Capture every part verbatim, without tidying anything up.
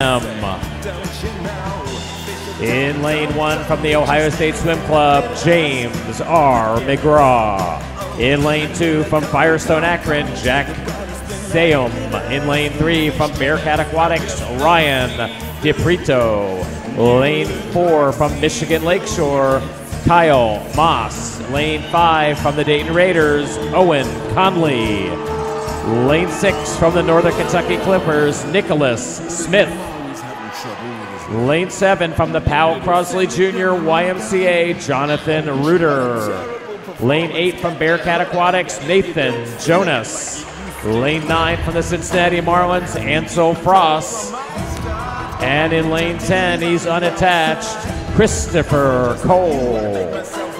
In lane one from the Ohio State Swim Club, James R. McGraw. In lane two from Firestone Akron, Jack Sayum. In lane three from Bearcat Aquatics, Ryan DiPrito. Lane four from Michigan Lakeshore, Kyle Moss. Lane five from the Dayton Raiders, Owen Conley. Lane six from the Northern Kentucky Clippers, Nicholas Smith. Lane seven from the Powell Crosley Junior Y M C A, Jonathan Reuter. Lane eight from Bearcat Aquatics, Nathan Jonas. Lane nine from the Cincinnati Marlins, Ansel Frost. And in lane ten, he's unattached, Christopher Cole.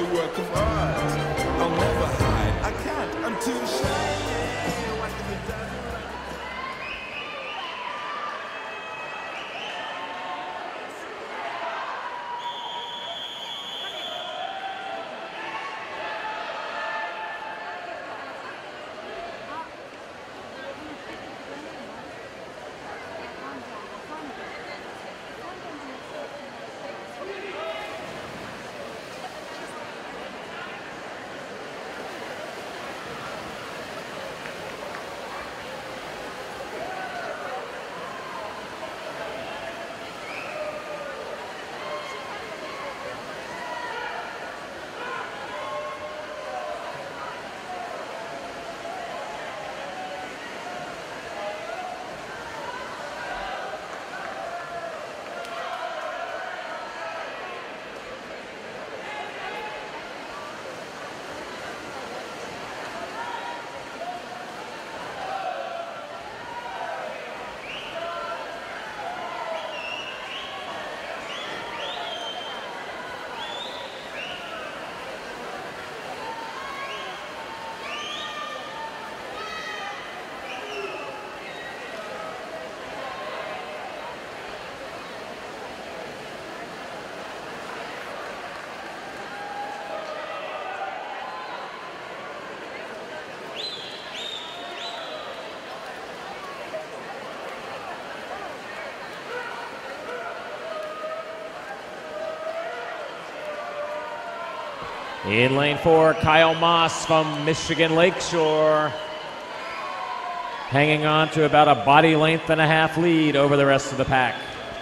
In lane four, Kyle Moss from Michigan Lakeshore, hanging on to about a body length and a half lead over the rest of the pack.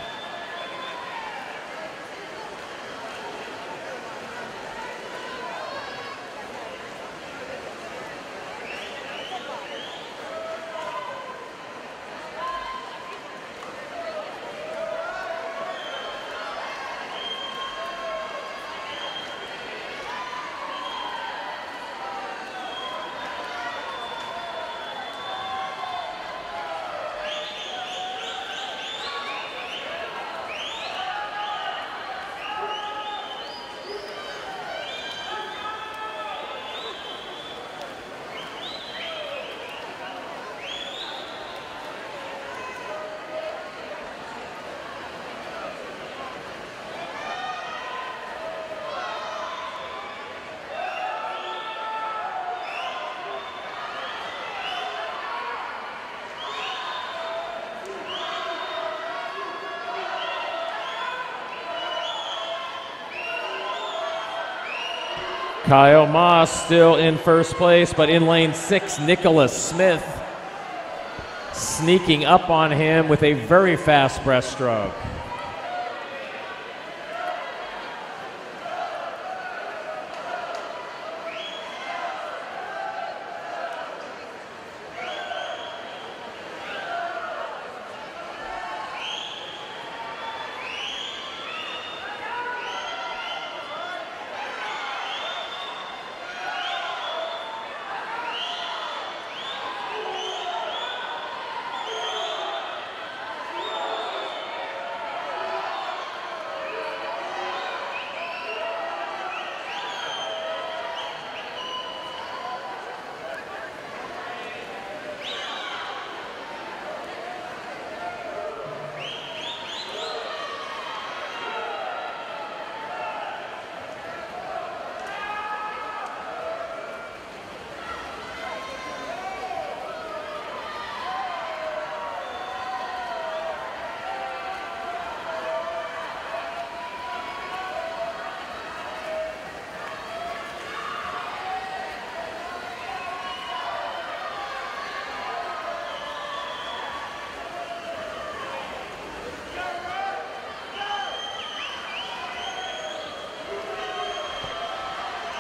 Kyle Moss still in first place, but in lane six, Nicholas Smith sneaking up on him with a very fast breaststroke.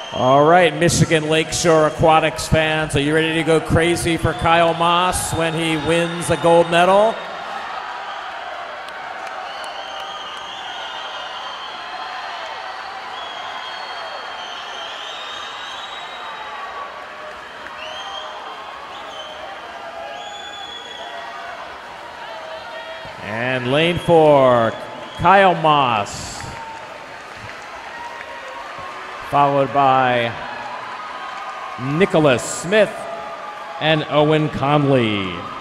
All right, Michigan Lakeshore Aquatics fans, are you ready to go crazy for Kyle Moss when he wins the gold medal? And lane four, Kyle Moss, followed by Nicholas Smith and Owen Conley.